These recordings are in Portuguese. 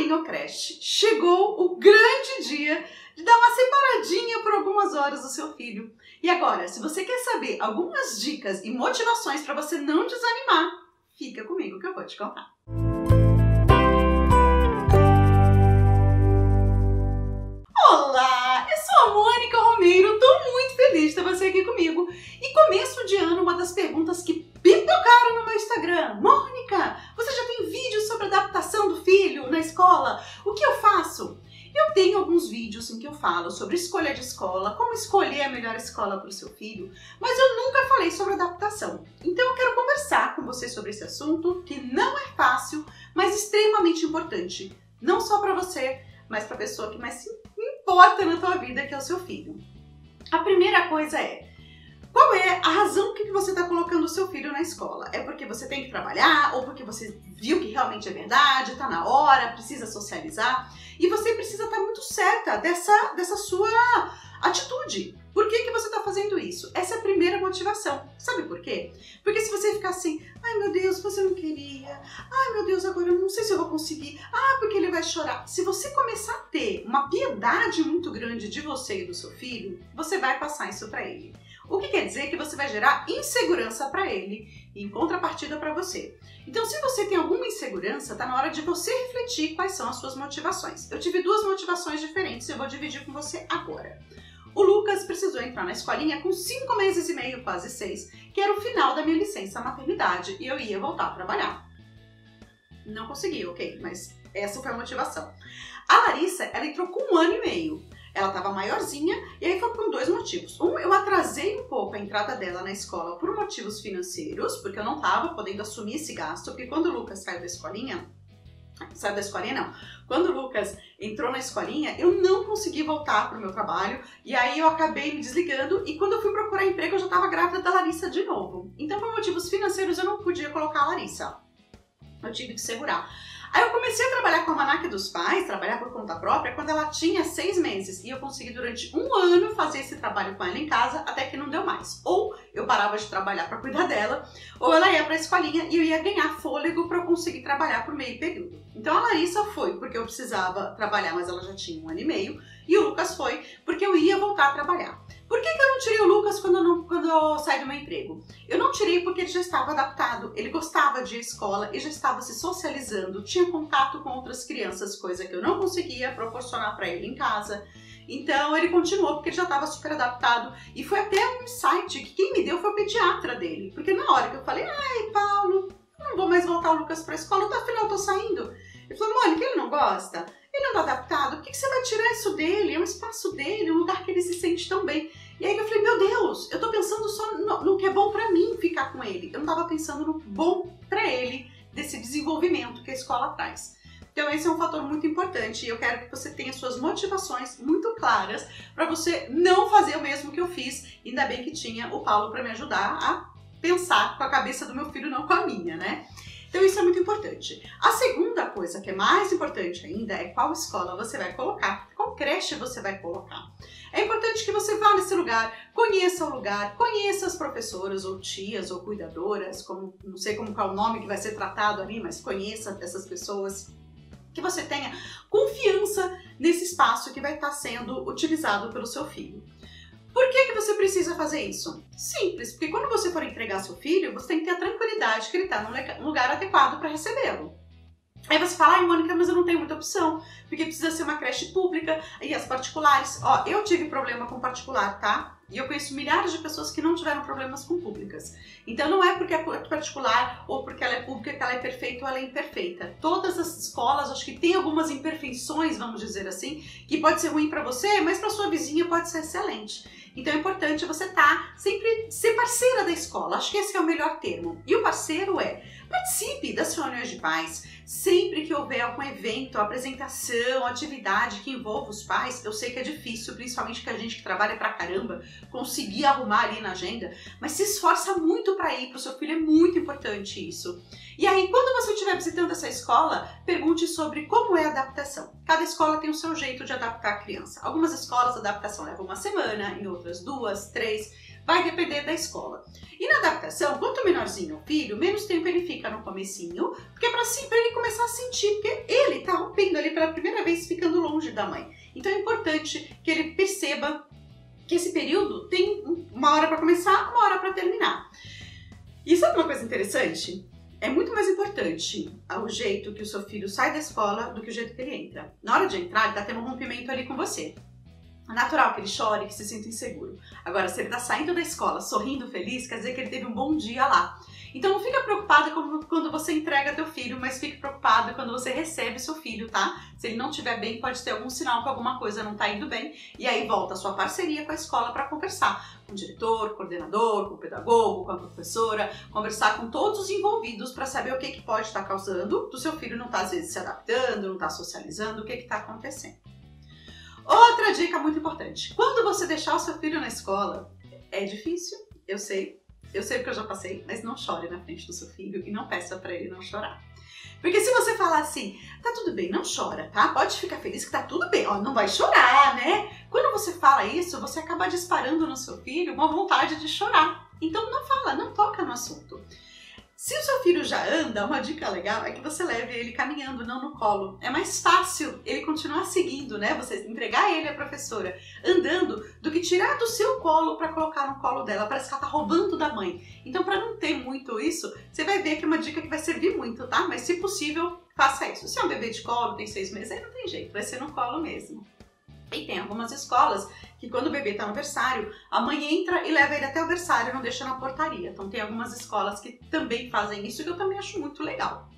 Marinocreche, chegou o grande dia de dar uma separadinha por algumas horas do seu filho. E agora, se você quer saber algumas dicas e motivações para você não desanimar, fica comigo que eu vou te contar. Olá, eu sou a Mônica Romeiro, estou muito feliz de ter você aqui comigo. E começo de ano, uma das perguntas que pipocaram no meu Instagram: Mônica, você já tem vídeos sobre adaptação do filho na escola? O que eu faço? Eu tenho alguns vídeos em que eu falo sobre escolha de escola, como escolher a melhor escola para o seu filho, mas eu nunca falei sobre adaptação. Então eu quero conversar com você sobre esse assunto, que não é fácil, mas extremamente importante. Não só para você, mas para a pessoa que mais se importa na tua vida, que é o seu filho. A primeira coisa é: qual é a razão que você está colocando o seu filho na escola? É porque você tem que trabalhar, ou porque você viu que realmente é verdade, está na hora, precisa socializar? E você precisa estar muito certa dessa sua atitude. Por que você está fazendo isso? Essa é a primeira motivação. Sabe por quê? Porque se você ficar assim: ai meu Deus, você não queria, ai meu Deus, agora eu não sei se eu vou conseguir, porque ele vai chorar. Se você começar a ter uma piedade muito grande de você e do seu filho, você vai passar isso para ele. O que quer dizer que você vai gerar insegurança para ele e em contrapartida para você. Então, se você tem alguma insegurança, tá na hora de você refletir quais são as suas motivações. Eu tive duas motivações diferentes e eu vou dividir com você agora. O Lucas precisou entrar na escolinha com 5 meses e meio, quase 6, que era o final da minha licença maternidade e eu ia voltar a trabalhar. Não consegui, ok, mas essa foi a motivação. A Larissa, ela entrou com 1 ano e meio. Ela estava maiorzinha e aí foi por 2 motivos. Eu atrasei um pouco a entrada dela na escola por motivos financeiros, porque eu não estava podendo assumir esse gasto, porque quando o Lucas quando o Lucas entrou na escolinha, eu não consegui voltar para o meu trabalho e aí eu acabei me desligando e quando eu fui procurar emprego eu já estava grávida da Larissa de novo. Então por motivos financeiros eu não podia colocar a Larissa. Eu tive que segurar. Aí eu comecei a trabalhar com a Almanac dos Pais, trabalhar por conta própria, quando ela tinha 6 meses. E eu consegui durante 1 ano fazer esse trabalho com ela em casa, até que não deu mais. Ou eu parava de trabalhar para cuidar dela, ou ela ia para a escolinha e eu ia ganhar fôlego para eu conseguir trabalhar por meio período. Então a Larissa foi porque eu precisava trabalhar, mas ela já tinha 1 ano e meio. E o Lucas foi porque eu ia voltar a trabalhar. Por que eu não tirei o Lucas quando eu saí do meu emprego? Eu não tirei porque ele já estava adaptado, ele gostava de ir à escola e já estava se socializando, tinha contato com outras crianças, coisa que eu não conseguia proporcionar para ele em casa. Então ele continuou porque ele já estava super adaptado e foi até um insight que quem me deu foi o pediatra dele. Porque na hora que eu falei: ai Paulo, eu não vou mais voltar o Lucas para a escola, afinal eu tô saindo. Ele falou: Mônica, ele não gosta? Ele não tá adaptado? Por que você vai tirar isso dele? É um espaço dele, um lugar que ele se sente tão bem. E aí eu falei: meu Deus, eu tô pensando só no que é bom pra mim ficar com ele. Eu não tava pensando no bom pra ele, desse desenvolvimento que a escola traz. Então esse é um fator muito importante e eu quero que você tenha suas motivações muito claras para você não fazer o mesmo que eu fiz. Ainda bem que tinha o Paulo para me ajudar a pensar com a cabeça do meu filho, não com a minha, né? Então isso é muito importante. A segunda coisa que é mais importante ainda é qual escola você vai colocar, qual creche você vai colocar. É importante que você vá nesse lugar, conheça o lugar, conheça as professoras ou tias ou cuidadoras, não sei qual o nome que vai ser tratado ali, mas conheça essas pessoas, que você tenha confiança nesse espaço que vai estar sendo utilizado pelo seu filho. Por que você precisa fazer isso? Simples, porque quando você for entregar seu filho, você tem que ter a tranquilidade que ele está num lugar adequado para recebê-lo. Aí você fala: ai Mônica, mas eu não tenho muita opção, porque precisa ser uma creche pública e as particulares. Ó, eu tive problema com particular, tá? E eu conheço milhares de pessoas que não tiveram problemas com públicas. Então não é porque é particular ou porque ela é pública que ela é perfeita ou ela é imperfeita. Todas as escolas, acho que tem algumas imperfeições, vamos dizer assim, que pode ser ruim para você, mas para sua vizinha pode ser excelente. Então é importante você sempre ser parceira da escola. Acho que esse é o melhor termo. E o parceiro participe das reuniões de pais. Sempre que houver algum evento, apresentação, atividade que envolva os pais, eu sei que é difícil, principalmente que a gente que trabalha pra caramba, conseguir arrumar ali na agenda, mas se esforça muito para ir, pro seu filho é muito importante isso. E aí, quando você estiver visitando essa escola, pergunte sobre como é a adaptação. Cada escola tem o seu jeito de adaptar a criança. Algumas escolas a adaptação leva 1 semana, em outras 2, 3. vai depender da escola. E na adaptação, quanto menorzinho o filho, menos tempo ele fica no comecinho, porque é para ele começar a sentir, porque ele tá rompendo ali pela primeira vez, ficando longe da mãe. Então é importante que ele perceba que esse período tem uma hora para começar, uma hora para terminar. E sabe uma coisa interessante? É muito mais importante o jeito que o seu filho sai da escola do que o jeito que ele entra. Na hora de entrar, ele tá tendo um rompimento ali com você. É natural que ele chore, que se sinta inseguro. Agora, se ele tá saindo da escola sorrindo, feliz, quer dizer que ele teve um bom dia lá. Então não fica preocupada quando você entrega teu filho, mas fique preocupada quando você recebe seu filho, tá? Se ele não estiver bem, pode ter algum sinal que alguma coisa não tá indo bem. E aí volta a sua parceria com a escola para conversar com o diretor, coordenador, com o pedagogo, com a professora, conversar com todos os envolvidos para saber o que pode estar causando do seu filho não estar, às vezes, se adaptando, não estar socializando, o que está acontecendo. Outra dica muito importante. Quando você deixar o seu filho na escola, é difícil, eu sei porque eu já passei, mas não chore na frente do seu filho e não peça para ele não chorar. Porque se você falar assim, tá tudo bem, não chora, tá? Pode ficar feliz que tá tudo bem, ó, não vai chorar, né? Quando você fala isso, você acaba disparando no seu filho uma vontade de chorar. Então não fala, não toca no assunto. Se o seu filho já anda, uma dica legal é que você leve ele caminhando, não no colo. É mais fácil ele continuar seguindo, né? Você entregar ele à professora andando do que tirar do seu colo para colocar no colo dela. Parece que ela tá roubando da mãe. Então, para não ter muito isso, você vai ver que é uma dica que vai servir muito, tá? Mas se possível, faça isso. Se é um bebê de colo, tem 6 meses, aí não tem jeito, vai ser no colo mesmo. E tem algumas escolas que quando o bebê está no berçário, a mãe entra e leva ele até o berçário, não deixa na portaria. Então tem algumas escolas que também fazem isso, que eu também acho muito legal.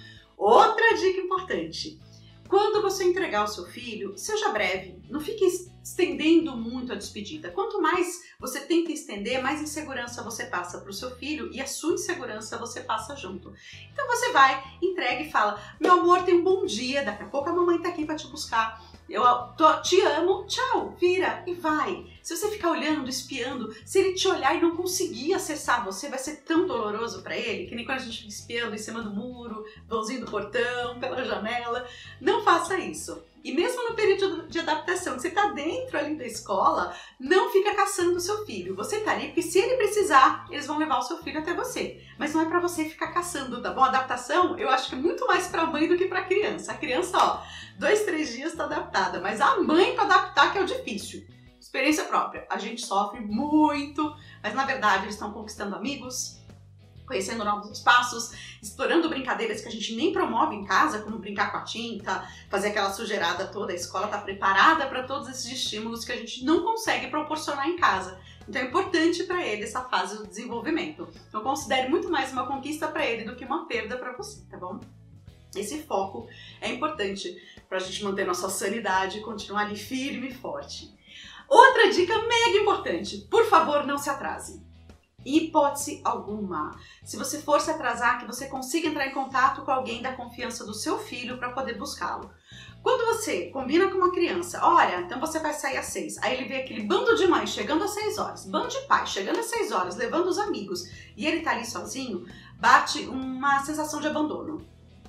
Outra dica importante. Quando você entregar o seu filho, seja breve, não fique estendendo muito a despedida. Quanto mais você tenta estender, mais insegurança você passa para o seu filho e a sua insegurança você passa junto. Então você vai, entrega e fala, meu amor, tenha um bom dia, daqui a pouco a mamãe está aqui para te buscar. Eu te amo, tchau, vira e vai. Se você ficar olhando, espiando, se ele te olhar e não conseguir acessar você, vai ser tão doloroso pra ele, que nem quando a gente fica espiando em cima do muro, vãozinho do portão, pela janela. Não faça isso. E mesmo no período de adaptação, que você tá dentro ali da escola, não fica caçando o seu filho. Você tá ali, porque se ele precisar, eles vão levar o seu filho até você. Mas não é pra você ficar caçando, tá bom? A adaptação, eu acho que é muito mais pra mãe do que pra criança. A criança, ó, 2, 3 dias tá adaptada, mas a mãe pra adaptar que é o difícil. Experiência própria. A gente sofre muito, mas na verdade eles estão conquistando amigos, conhecendo novos espaços, explorando brincadeiras que a gente nem promove em casa, como brincar com a tinta, fazer aquela sujeirada toda. A escola está preparada para todos esses estímulos que a gente não consegue proporcionar em casa. Então é importante para ele essa fase do desenvolvimento. Então considere muito mais uma conquista para ele do que uma perda para você, tá bom? Esse foco é importante para a gente manter nossa sanidade e continuar ali firme e forte. Outra dica mega importante, por favor, não se atrase. Hipótese alguma. Se você for se atrasar, que você consiga entrar em contato com alguém da confiança do seu filho para poder buscá-lo. Quando você combina com uma criança, olha, então você vai sair às 6, aí ele vê aquele bando de mães chegando às 6 horas, bando de pais chegando às 6 horas, levando os amigos, e ele tá ali sozinho, bate uma sensação de abandono.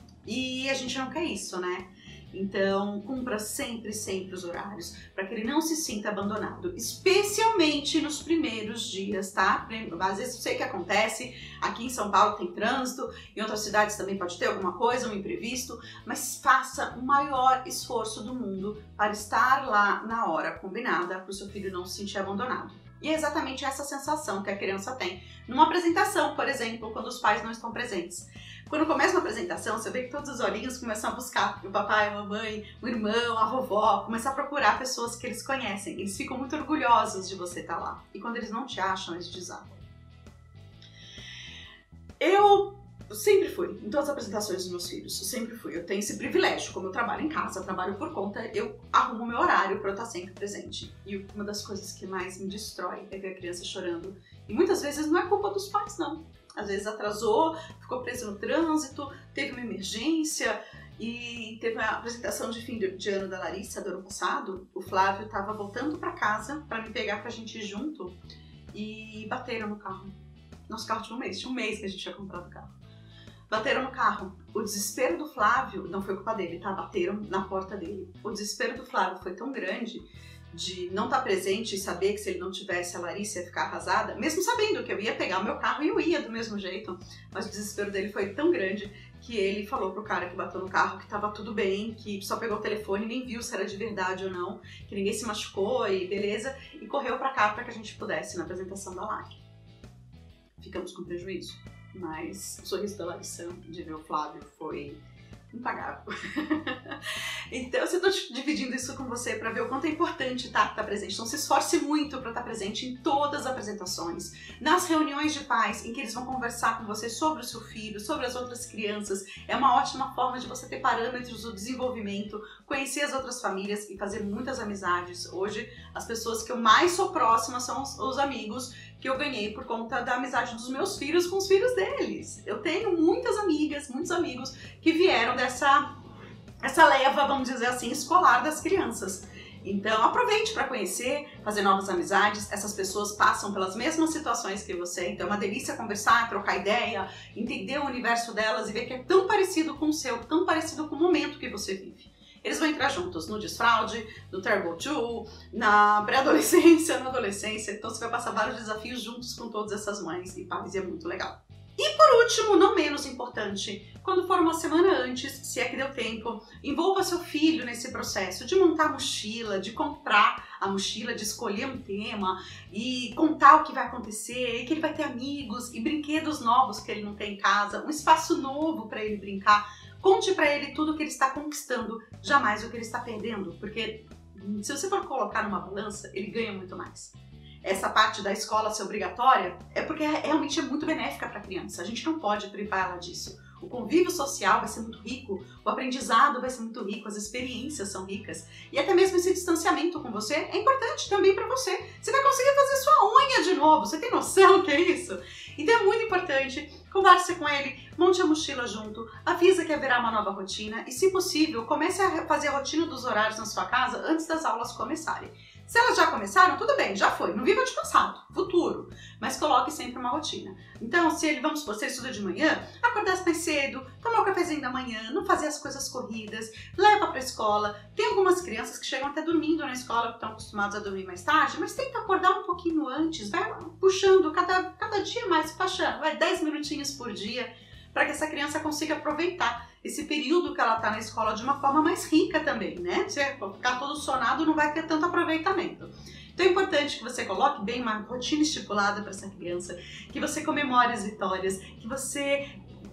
E a gente não quer isso, né? Então, cumpra sempre os horários, para que ele não se sinta abandonado, especialmente nos primeiros dias, tá? Às vezes eu sei que acontece, aqui em São Paulo tem trânsito, em outras cidades também pode ter alguma coisa, um imprevisto, mas faça o maior esforço do mundo para estar lá na hora combinada, para o seu filho não se sentir abandonado. E é exatamente essa sensação que a criança tem numa apresentação, por exemplo, quando os pais não estão presentes. Quando começa uma apresentação, você vê que todos os olhinhos começam a buscar o papai, a mamãe, o irmão, a vovó, começam a procurar pessoas que eles conhecem. Eles ficam muito orgulhosos de você estar lá. E quando eles não te acham, eles desabam. Eu sempre fui, em todas as apresentações dos meus filhos, eu sempre fui. Eu tenho esse privilégio, como eu trabalho em casa, eu trabalho por conta, eu arrumo meu horário para eu estar sempre presente. E uma das coisas que mais me destrói é ver a criança chorando. E muitas vezes não é culpa dos pais, não. Às vezes atrasou, ficou preso no trânsito, teve uma emergência e teve a apresentação de fim de ano da Larissa do ano passado. O Flávio estava voltando para casa para me pegar pra gente ir junto e bateram no carro. Nosso carro tinha um mês que a gente tinha comprado o carro. Bateram no carro. O desespero do Flávio, não foi culpa dele, tá? Bateram na porta dele. O desespero do Flávio foi tão grande de não estar presente e saber que se ele não tivesse a Larissa ia ficar arrasada, mesmo sabendo que eu ia pegar o meu carro e eu ia do mesmo jeito. Mas o desespero dele foi tão grande que ele falou pro cara que bateu no carro que tava tudo bem, que só pegou o telefone e nem viu se era de verdade ou não, que ninguém se machucou e beleza, e correu pra cá para que a gente pudesse na apresentação da LAC. Ficamos com prejuízo, mas o sorriso da Larissa de ver o Flávio foi impagável. Então eu estou dividindo isso com você para ver o quanto é importante estar presente. Então se esforce muito para estar presente em todas as apresentações, nas reuniões de pais em que eles vão conversar com você sobre o seu filho, sobre as outras crianças. É uma ótima forma de você ter parâmetros do desenvolvimento, conhecer as outras famílias e fazer muitas amizades. Hoje as pessoas que eu mais sou próxima são os amigos que eu ganhei por conta da amizade dos meus filhos com os filhos deles. Eu tenho muitas amigas, muitos amigos que vieram dessa leva, vamos dizer assim, escolar das crianças. Então aproveite para conhecer, fazer novas amizades. Essas pessoas passam pelas mesmas situações que você, então é uma delícia conversar, trocar ideia, entender o universo delas e ver que é tão parecido com o seu, tão parecido com o momento que você vive. Eles vão entrar juntos no desfraude, no Terrible 2, na pré-adolescência, na adolescência, então você vai passar vários desafios juntos com todas essas mães e pais e é muito legal. E por último, não menos importante, quando for uma semana antes, se é que deu tempo, envolva seu filho nesse processo de montar a mochila, de comprar a mochila, de escolher um tema e contar o que vai acontecer, que ele vai ter amigos e brinquedos novos que ele não tem em casa, um espaço novo para ele brincar. Conte para ele tudo o que ele está conquistando, jamais o que ele está perdendo, porque se você for colocar numa balança, ele ganha muito mais. Essa parte da escola ser obrigatória é porque realmente é muito benéfica para a criança, a gente não pode privar ela disso. O convívio social vai ser muito rico, o aprendizado vai ser muito rico, as experiências são ricas. E até mesmo esse distanciamento com você é importante também para você. Você vai conseguir fazer sua unha de novo, você tem noção que é isso? Então é muito importante, converse com ele, monte a mochila junto, avisa que haverá uma nova rotina e, se possível, comece a fazer a rotina dos horários na sua casa antes das aulas começarem. Se elas já começaram, tudo bem, já foi. Não viva de passado, futuro. Mas coloque sempre uma rotina. Então, se ele, vamos supor, se ele estuda de manhã, acordar mais cedo, tomar o cafezinho da manhã, não fazer as coisas corridas, leva para a escola. Tem algumas crianças que chegam até dormindo na escola, que estão acostumados a dormir mais tarde, mas tenta acordar um pouquinho antes, vai puxando cada dia mais, puxando, vai 10 minutinhos por dia, para que essa criança consiga aproveitar esse período que ela está na escola de uma forma mais rica também, né? Se ficar todo sonado, não vai ter tanto aproveitamento. Então é importante que você coloque bem uma rotina estipulada para essa criança, que você comemore as vitórias, que você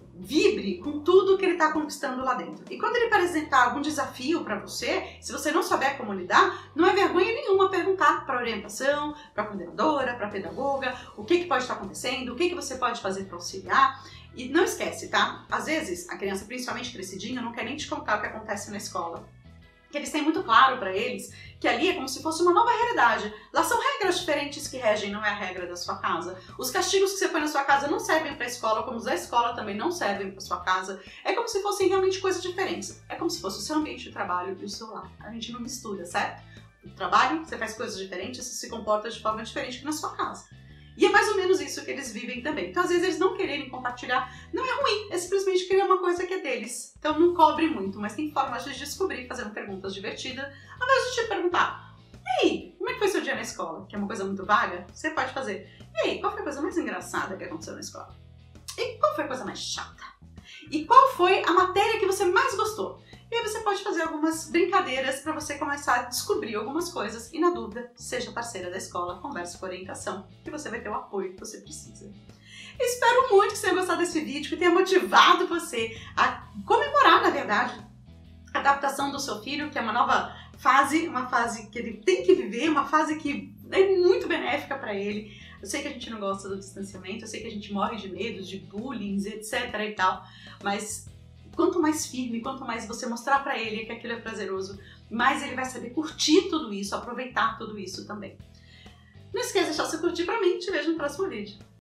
vibre com tudo que ele está conquistando lá dentro. E quando ele apresentar algum desafio para você, se você não souber como lidar, não é vergonha nenhuma perguntar para a orientação, para a coordenadora, para a pedagoga, o que pode estar acontecendo, o que você pode fazer para auxiliar. E não esquece, tá? Às vezes, a criança, principalmente crescidinha, não quer nem te contar o que acontece na escola. Que eles têm muito claro para eles que ali é como se fosse uma nova realidade. Lá são regras diferentes que regem, não é a regra da sua casa. Os castigos que você põe na sua casa não servem para a escola, como os da escola também não servem para sua casa. É como se fossem realmente coisas diferentes. É como se fosse o seu ambiente de trabalho e o seu lar. A gente não mistura, certo? No trabalho, você faz coisas diferentes, você se comporta de forma diferente que na sua casa. E é mais ou menos isso que eles vivem também. Então, às vezes, eles não quererem compartilhar não é ruim, é simplesmente querer uma coisa que é deles. Então, não cobre muito, mas tem formas de descobrir fazendo perguntas divertidas, ao invés de te perguntar: e aí, como é que foi seu dia na escola? Que é uma coisa muito vaga, você pode fazer: e aí, qual foi a coisa mais engraçada que aconteceu na escola? E qual foi a coisa mais chata? E qual foi a matéria que você mais gostou? E aí você pode fazer algumas brincadeiras para você começar a descobrir algumas coisas e, na dúvida, seja parceira da escola, converse com a orientação, que você vai ter o apoio que você precisa. Espero muito que você tenha gostado desse vídeo, que tenha motivado você a comemorar, na verdade, a adaptação do seu filho, que é uma nova fase, uma fase que ele tem que viver, uma fase que é muito benéfica para ele. Eu sei que a gente não gosta do distanciamento, eu sei que a gente morre de medo, de bullying, etc e tal, mas quanto mais firme, quanto mais você mostrar pra ele que aquilo é prazeroso, mais ele vai saber curtir tudo isso, aproveitar tudo isso também. Não esqueça de deixar o seu curtir pra mim, te vejo no próximo vídeo.